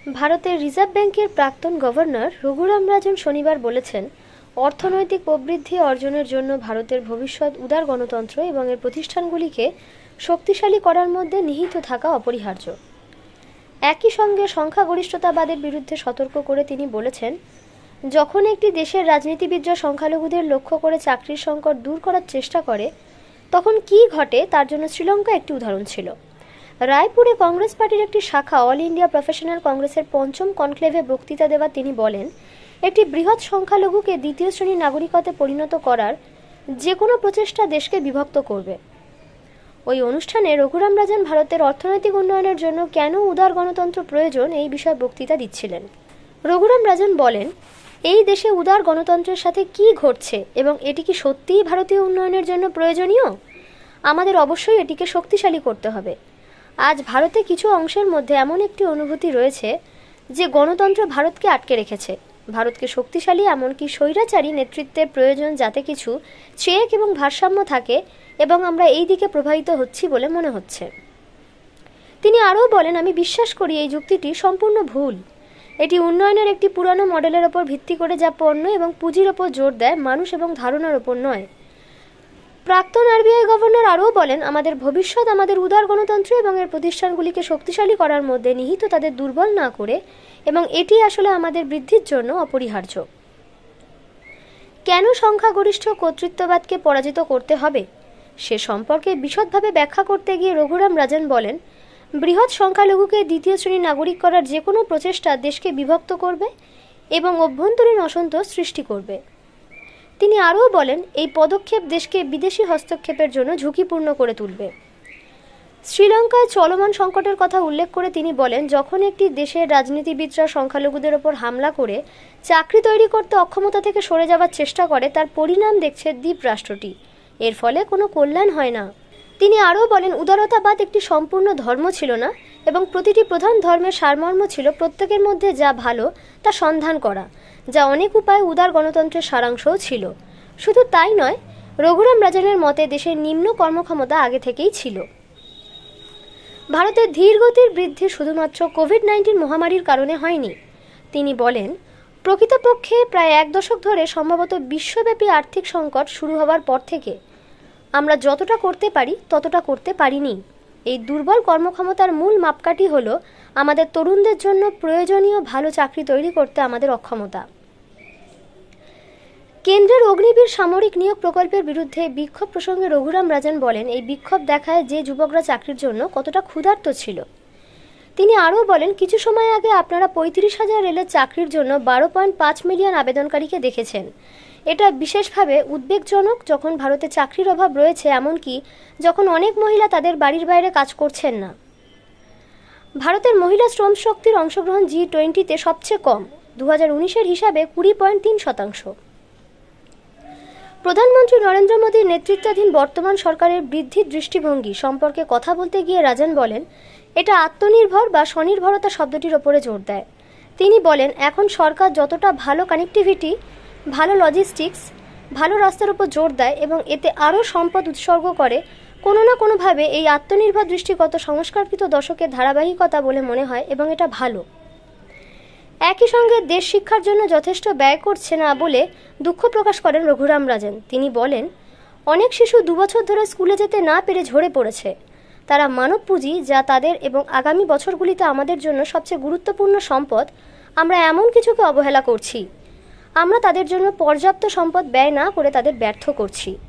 ভারতের রিজার্ভ ব্যাংকের প্রাক্তন গভর্নর রঘুরাম রাজন শনিবার বলেছেন, অর্থনৈতিক প্রবৃদ্ধি অর্জনের জন্য ভারতের ভবিষ্যৎ উদার গণতন্ত্র এবং এর প্রতিষ্ঠানগুলিকে শক্তিশালী করার মধ্যে নিহিত থাকা অপরিহার্য। একই সঙ্গে সংখ্যাগরিষ্ঠতাবাদের বিরুদ্ধে সতর্ক করে তিনি বলেছেন, যখন একটি দেশের রাজনীতিবিদরা সংখ্যালঘুদের লক্ষ্য করে চাকরির সংকট দূর করার চেষ্টা করে, তখন কী ঘটে তার জন্য শ্রীলঙ্কা একটি উদাহরণ ছিল। রায়পুরে কংগ্রেস পার্টির একটি শাখা অল ইন্ডিয়া প্রফেশনাল কংগ্রেসের পঞ্চম কনক্লেভে বক্তৃতা দেওয়া তিনি বলেন, একটি বৃহৎ সংখ্যালঘুকে দ্বিতীয় শ্রেণীর নাগরিকত্বে পরিণত করার যে কোনো প্রচেষ্টা দেশকে বিভক্ত করবে। ওই অনুষ্ঠানে রঘুরাম রাজন ভারতের অর্থনৈতিক উন্নয়নের জন্য কেন উদার গণতন্ত্র প্রয়োজন এই বিষয়ে বক্তৃতা দিচ্ছিলেন। রঘুরাম রাজন বলেন, এই দেশে উদার গণতন্ত্রের সাথে কি ঘটছে এবং এটি কি সত্যিই ভারতীয় উন্নয়নের জন্য প্রয়োজনীয়? আমাদের অবশ্যই এটিকে শক্তিশালী করতে হবে। আজ ভারতে কিছু অংশের মধ্যে এমন একটি অনুভূতি রয়েছে যে গণতন্ত্র ভারতকে আটকে রেখেছে। ভারতকে শক্তিশালী এমনকি স্বৈরাচারী নেতৃত্বের প্রয়োজন, যাতে কিছু চেক এবং ভারসাম্য থাকে, এবং আমরা এই দিকে প্রবাহিত হচ্ছি বলে মনে হচ্ছে। তিনি আরও বলেন, আমি বিশ্বাস করি এই যুক্তিটি সম্পূর্ণ ভুল। এটি উন্নয়নের একটি পুরানো মডেলের ওপর ভিত্তি করে, যা পণ্য এবং পুঁজির ওপর জোর দেয়, মানুষ এবং ধারণার ওপর নয়। প্রাক্তন আরবিআই গভর্নর আরও বলেন, আমাদের ভবিষ্যৎ আমাদের উদার গণতন্ত্র এবং এর প্রতিষ্ঠানগুলিকে শক্তিশালী করার মধ্যে নিহিত, তাদের দুর্বল না করে, এবং এটি আসলে আমাদের বৃদ্ধির জন্য অপরিহার্য। কেন সংখ্যাগরিষ্ঠ কর্তৃত্ববাদকে পরাজিত করতে হবে সে সম্পর্কে বিশদভাবে ব্যাখ্যা করতে গিয়ে রঘুরাম রাজন বলেন, বৃহৎ সংখ্যালঘুকে দ্বিতীয় শ্রেণীর নাগরিক করার যে কোনো প্রচেষ্টা দেশকে বিভক্ত করবে এবং অভ্যন্তরীণ অসন্তোষ সৃষ্টি করবে। তিনি আরও বলেন, এই পদক্ষেপ দেশকে বিদেশি হস্তক্ষেপের জন্য ঝুঁকিপূর্ণ করে তুলবে। শ্রীলঙ্কায় চলমান সংকটের কথা উল্লেখ করে তিনি বলেন, যখন একটি দেশের রাজনীতিবিদরা সংখ্যালঘুদের ওপর হামলা করে চাকরি তৈরি করতে অক্ষমতা থেকে সরে যাওয়ার চেষ্টা করে, তার পরিণাম দেখছে দ্বীপ রাষ্ট্রটি। এর ফলে কোনো কল্যাণ হয় না। তিনি আরও বলেন, উদারতাবাদ একটি সম্পূর্ণ ধর্ম ছিল না, এবং প্রতিটি প্রধান ধর্মের সারমর্ম ছিল প্রত্যেকের মধ্যে যা ভালো তা সন্ধান করা, যা অনেক উপায়ে উদার গণতন্ত্রের সারাংশও ছিল। শুধু তাই নয়, রঘুরাম রাজনের মতে দেশের নিম্ন কর্মক্ষমতা আগে থেকেই ছিল। ভারতের ধীরগতির বৃদ্ধি শুধুমাত্র কোভিড-19 মহামারীর কারণে হয়নি। তিনি বলেন, প্রকৃতপক্ষে প্রায় এক দশক ধরে সম্ভবত বিশ্বব্যাপী আর্থিক সংকট শুরু হওয়ার পর থেকে আমরা যতটা করতে পারি ততটা করতে পারিনি। এই দুর্বল কর্মক্ষমতার মূল মাপকাঠি হল আমাদের তরুণদের জন্য প্রয়োজনীয় ভালো চাকরি তৈরি করতে আমাদের অক্ষমতা। কেন্দ্রের অগ্নিবীর সামরিক নিয়োগ প্রকল্পের বিরুদ্ধে বিক্ষোভ প্রসঙ্গে রঘুরাম রাজন বলেন, এই বিক্ষোভ দেখায় যে যুবকরা চাকরির জন্য কতটা ক্ষুধার্ত ছিল। তিনি আরও বলেন, কিছু সময় আগে আপনারা 35,000 রেলের চাকরির জন্য 12.5 মিলিয়ন আবেদনকারীকে দেখেছেন। এটা বিশেষভাবে উদ্বেগজনক যখন ভারতে চাকরির অভাব রয়েছে, এমনকি যখন অনেক মহিলা তাদের বাড়ির বাইরে কাজ করছেন না। ভারতের মহিলা শ্রম শক্তির অংশগ্রহণ G20-তে সবচেয়ে কম, 2019-এর হিসাবে 20.3%। প্রধানমন্ত্রী নরেন্দ্র মোদীর নেতৃত্বাধীন বর্তমান সরকারের বৃদ্ধির দৃষ্টিভঙ্গি সম্পর্কে কথা বলতে গিয়ে রাজন বলেন, এটা আত্মনির্ভর বা স্বনির্ভরতা শব্দটির ওপরে জোর দেয়। তিনি বলেন, এখন সরকার যতটা ভালো কানেক্টিভিটি, ভালো লজিস্টিক্স, ভালো রাস্তার উপর জোর দেয় এবং এতে আরও সম্পদ উৎসর্গ করে, কোনো না কোনোভাবে এই আত্মনির্ভর দৃষ্টিগত সংস্কারকৃত দশকের ধারাবাহিকতা বলে মনে হয়, এবং এটা ভালো। একই সঙ্গে দেশ শিক্ষার জন্য যথেষ্ট ব্যয় করছে না বলে দুঃখ প্রকাশ করেন রঘুরাম রাজন। তিনি বলেন, অনেক শিশু 2 বছর ধরে স্কুলে যেতে না পেরে ঝরে পড়েছে। তারা মানব পুঁজি, যা তাদের এবং আগামী বছরগুলিতে আমাদের জন্য সবচেয়ে গুরুত্বপূর্ণ সম্পদ, আমরা এমন কিছুকে অবহেলা করছি। আমরা তাদের জন্য পর্যাপ্ত সম্পদ ব্যয় না করে তাদের ব্যর্থ করছি।